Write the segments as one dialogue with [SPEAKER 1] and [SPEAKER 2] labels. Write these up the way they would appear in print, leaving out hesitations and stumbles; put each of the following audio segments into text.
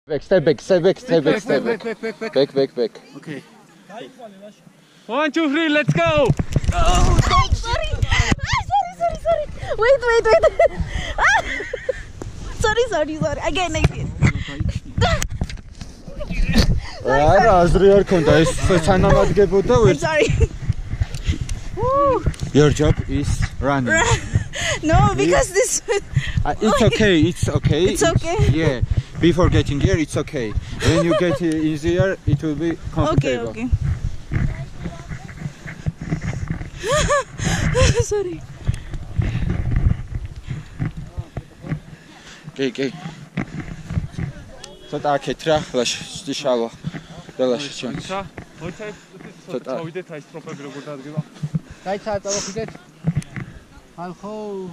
[SPEAKER 1] Step back, step back, step back, step back. Back, back, back.
[SPEAKER 2] Okay.
[SPEAKER 3] 1, 2, 3, let's go!
[SPEAKER 4] Oh, sorry. Sorry. Wait. Sorry. Again. Sorry.
[SPEAKER 1] Your job is running.
[SPEAKER 4] No, because this.
[SPEAKER 1] It's okay, it's okay.
[SPEAKER 4] It's okay?
[SPEAKER 1] Yeah. Before getting here, it's okay. When you get easier, it will be comfortable.
[SPEAKER 4] Okay. Sorry.
[SPEAKER 1] Okay. So აქეთ რა, ლაშ შალვა. დალაშ ჩემს.
[SPEAKER 3] ცოტა წავიდეთ აი სტროფები როგორ დადგება.
[SPEAKER 2] დაიცა წავიდეთ. ხალხო.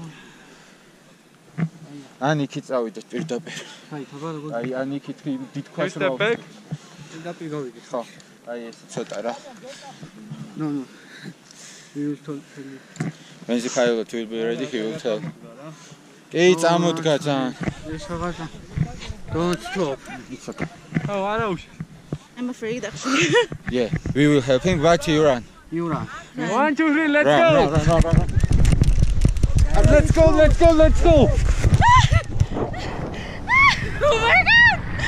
[SPEAKER 1] ანიკი წავიდეთ პირდაპირ.
[SPEAKER 2] აი, თაბა როგორ.
[SPEAKER 1] აი ანიკი დიდქოს რა.
[SPEAKER 2] პირდაპირ გავიდეთ.
[SPEAKER 1] ხო. აი ეს ცოტა რა.
[SPEAKER 2] No. We will tell you.
[SPEAKER 1] When the pilot will be ready, he will tell. Okay, წამოდგა ძალიან.
[SPEAKER 2] ეს რაღაცა. Don't stop.
[SPEAKER 1] It's okay.
[SPEAKER 3] Oh, არა.
[SPEAKER 4] I'm afraid actually.
[SPEAKER 1] Yeah, we will help him, but you run.
[SPEAKER 2] You run.
[SPEAKER 3] 1, 2, 3, let's
[SPEAKER 1] Run.
[SPEAKER 3] Let's go!
[SPEAKER 4] Oh my god!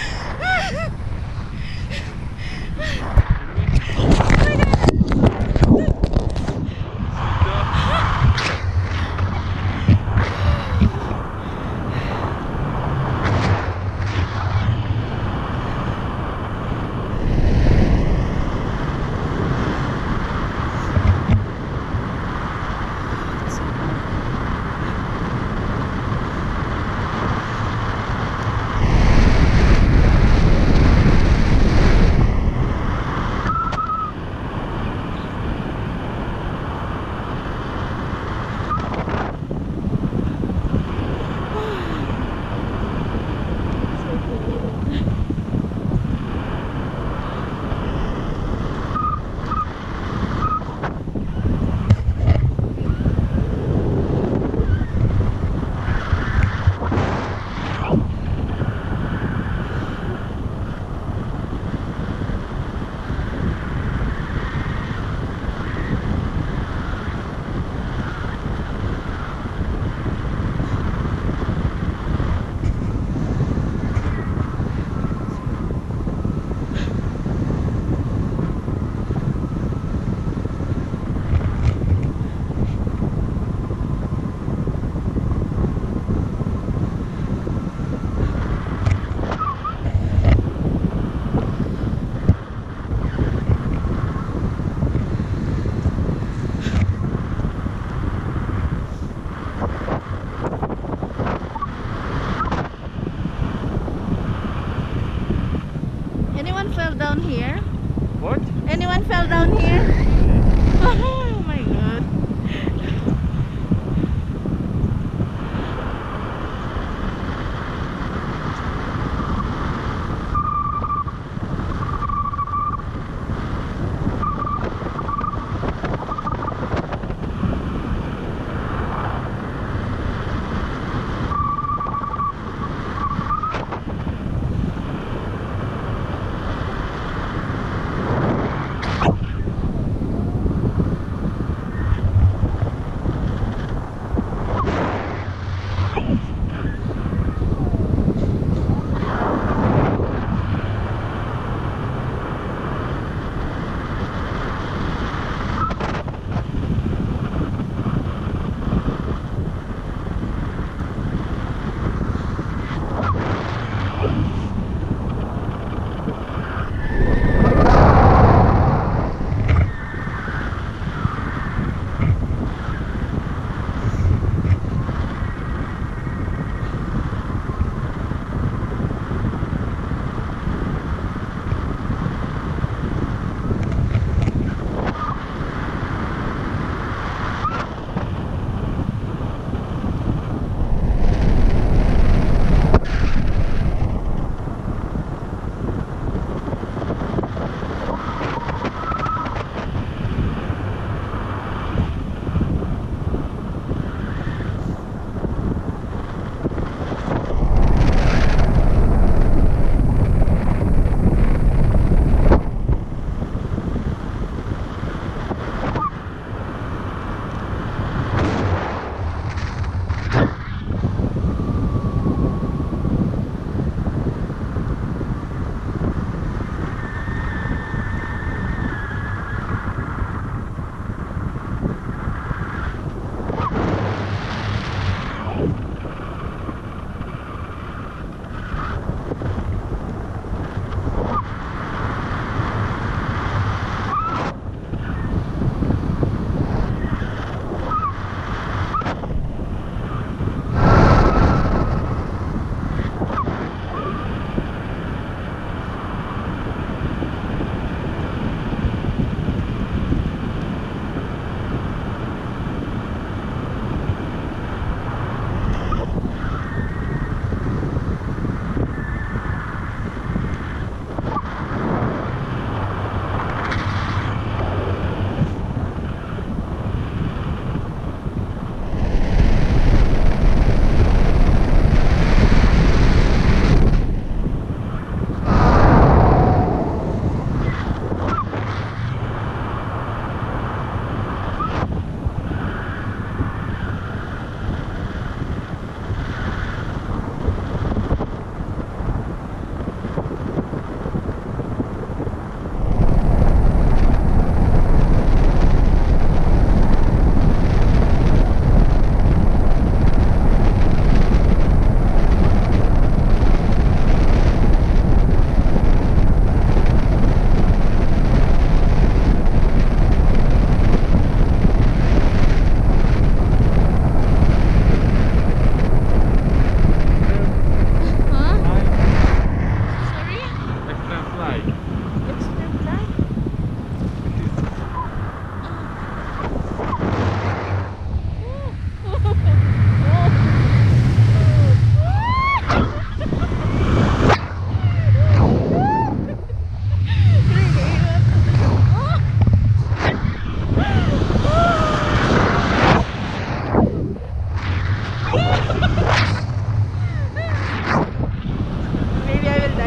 [SPEAKER 4] Anyone fell down here?
[SPEAKER 3] What?
[SPEAKER 4] Anyone fell down here? Oh my god.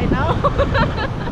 [SPEAKER 4] right now.